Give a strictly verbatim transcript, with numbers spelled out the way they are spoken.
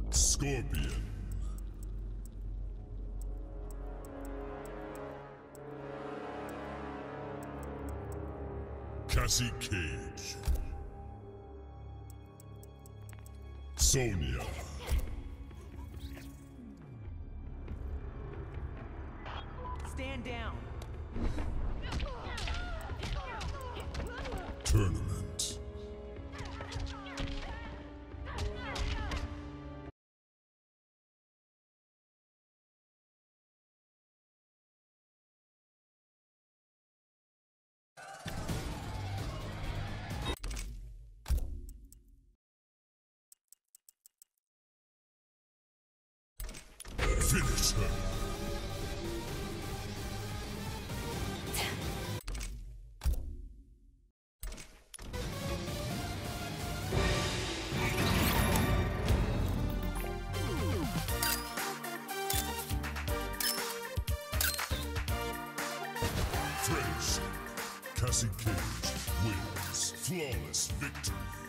Scorpion. Cassie Cage. Sonya. Stand down. Tournament. Finish her. Friendship. Cassie Cage wins. Flawless victory.